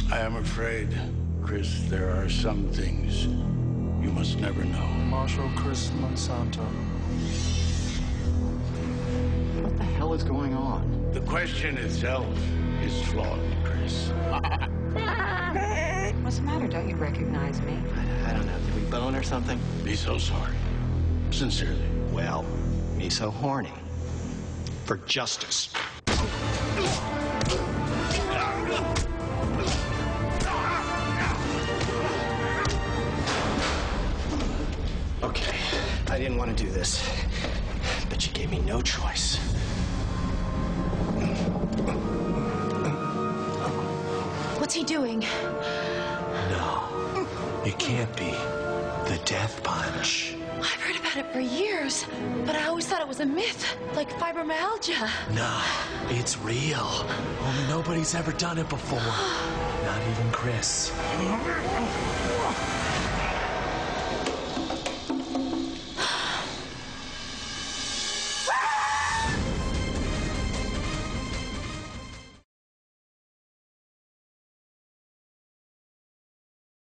I am afraid, Chris, there are some things you must never know. Marshal Chris Monsanto. What the hell is going on? The question itself is flawed, Chris. What's the matter? Don't you recognize me? I don't know. Did we bone or something? Be so sorry. Sincerely. Well, me so horny. For justice. Okay, I didn't want to do this, but you gave me no choice. What's he doing? No, it can't be. The death punch. I've heard about it for years, but I always thought it was a myth, like fibromyalgia. No, it's real. Only nobody's ever done it before. Not even Chris.